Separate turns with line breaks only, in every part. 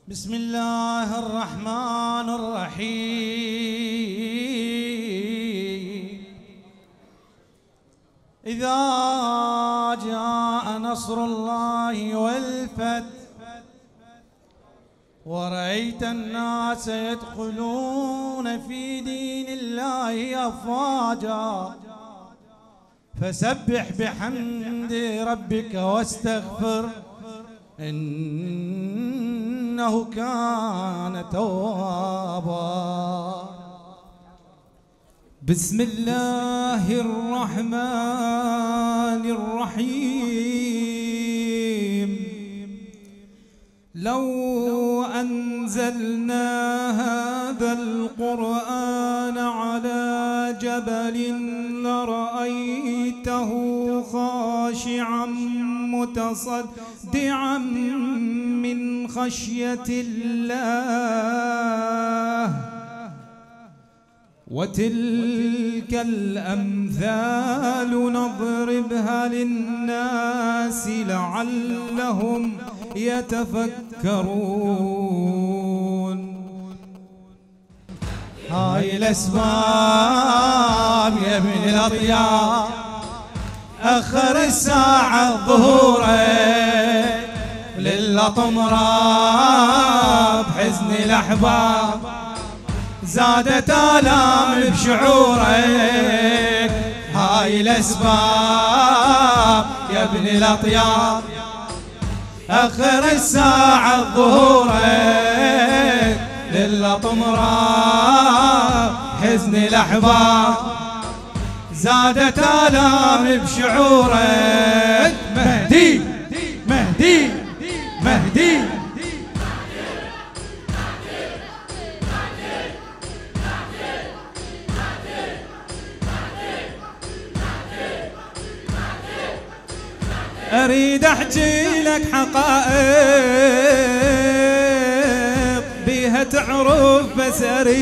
بسم الله الرحمن الرحيم. إذا جاء نصر الله والفتح ورأيت الناس يدخلون في دين الله أفواجا فسبح بحمد ربك واستغفر إنه كان توابا.
بسم الله الرحمن الرحيم. لو أنزلنا هذا القرآن على جبل لرأيته خاشعا متصدعا من خشية الله. وتلك الأمثال نضربها للناس لعلهم يتفكرون.
هاي الأسباب يا ابن الأطياب أخر الساعة ظهورك للأطمرة بحزن الأحباب زادت آلام بشعورك. هاي الأسباب يا ابن الأطياب أخر الساعة ظهورك للأطمرة حزن الأحباب زادت آلام بشعورك. مهدي مهدي مهدي
أريد أحكي لك حقائق بيها تعرف بس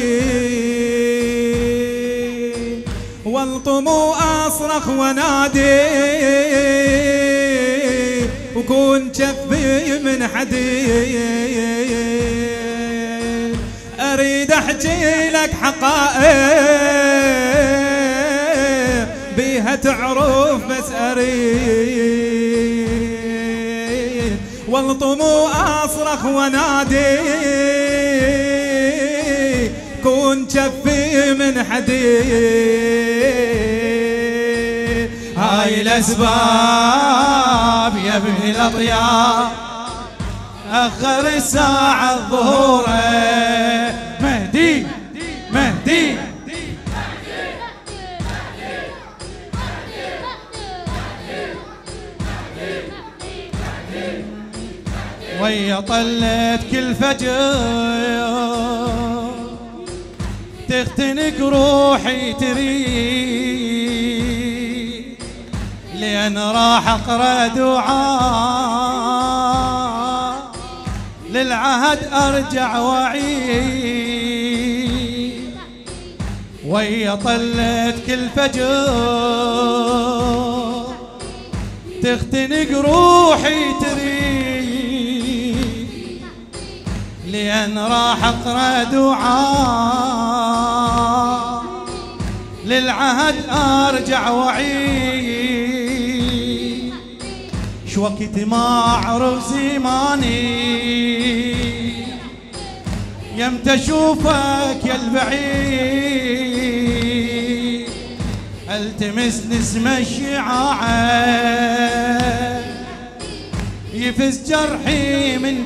أريد والطم وأصرخ ونادي وكون شفي من حديد. أريد أحكي لك حقائق بيها تعرف بس أريد والطم وأصرخ ونادي كون شفي من حديد.
هاي الأسباب يا ابن الأطياب أخر الساعة ظهوره. مهدي مهدي ويا طلت كل فجر تختنق روحي تريد لأن راح أقرأ دعاء للعهد أرجع وعيد. ويا طلت كل فجر تختنق روحي تريد لأن راح أقرأ دعاء للعهد أرجع وعيد. شوقت ما أعرف زماني يمت أشوفك يا البعيد التمس نسم الشعاع يفز جرحي من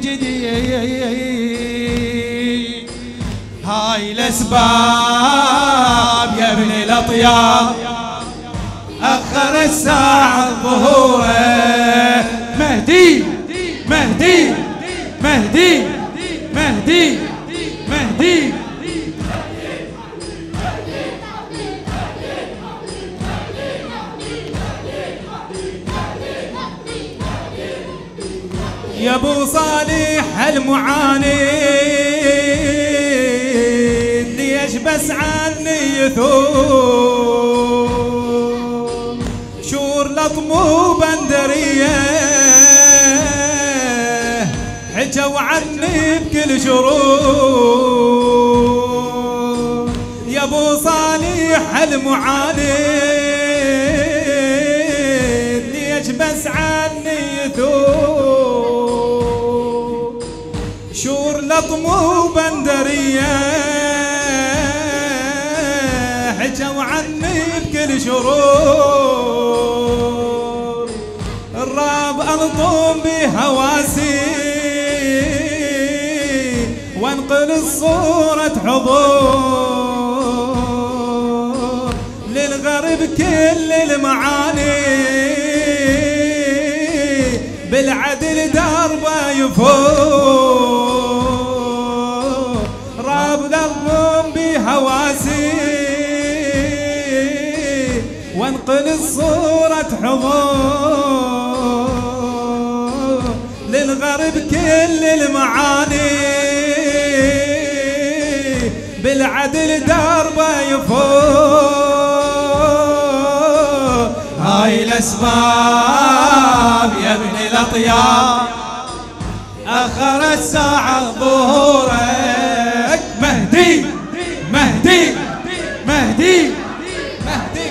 جديد. هاي الأسباب يا ابن الأطياب أخر الساعة ظهوره. مهدي مهدي مهدي مهدي مهدي
يا ابو صالح المعاند ليش بس عني يثور شور لطم وبندريه حجى حجوا عني بكل شرور يا ابو صالح المعاند ليش بس عني يثور شور لطمو بندريه حجوا عني بكل شرور الراب ألطم بهواسي وانقل الصورة حضور للغرب كل المعاني بالعدل دربه يفور راب ألطم بهواسي وانقل الصورة حضور للغرب كل المعاني بالعدل دربه يفور
هاي الأسباب يا ابن الأطياب أخرت ساعة ظهورك مهدي مهدي مهدي مهدي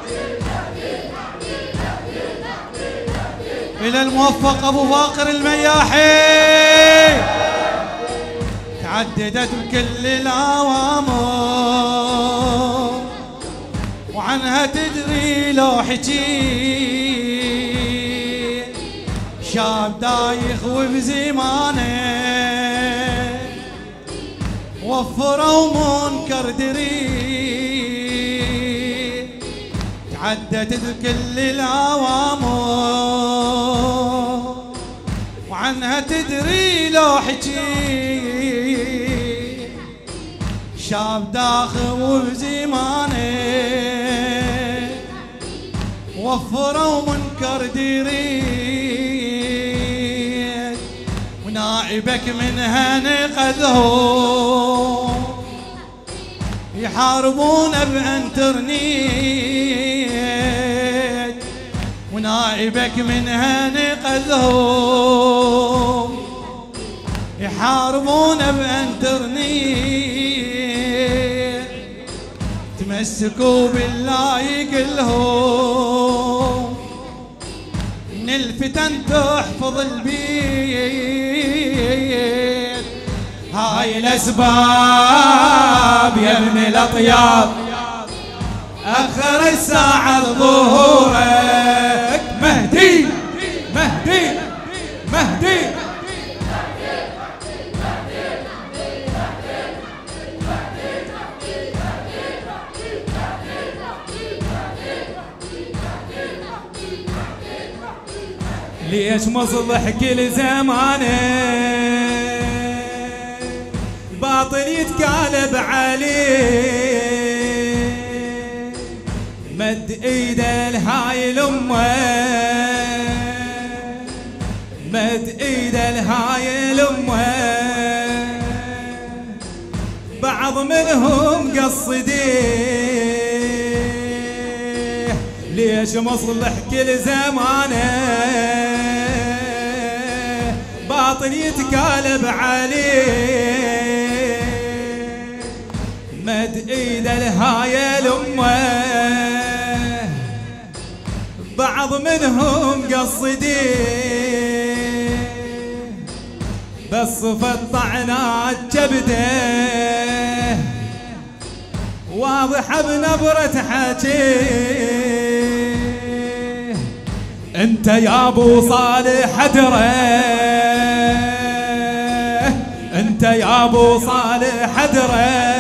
إلى الموفق أبو باقر المياحي تعددت بكل الأوامر وعنها تدري لو حكي شاب دايخ وبزمانه وفروا منكر دري تعددت بكل الأوامر وعنها تدري لو حكي شاب داخل وبزمانه وفروا منكر ديريد ونائبك منها نقذهم يحاربون بانترنيت ونائبك منها نقذهم يحاربون بانترنيت تمسكوا بالله يقلهم من الفتن تحفظ البيت هاي الأسباب يا ابن الأطياب أخر الساعة ظهورك مهدي مهدي مهدي
ليش مصلح كل زمانه باطل يتكالب عليه مد ايده لهاي الامه مد ايده لهاي الامه بعض منهم قصديه ليش مصلح كل زمانه باطل يتكالب عليه مد ايده لهاي الامه بعض منهم قصديه بس فالطعنات جبده واضحه بنبره حكيه انت يا ابو صالح حدره انت يا ابو صالح حدره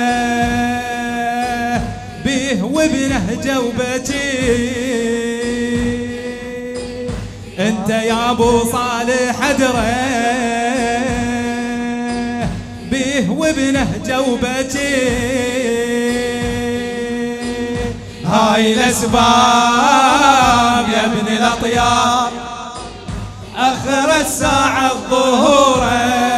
بيه وبنهجه وبكي انت يا ابو صالح حدره بيه وبنهجه وبكي
هاي الأسباب يا ابن الأطياب أخر الساعة ظهورك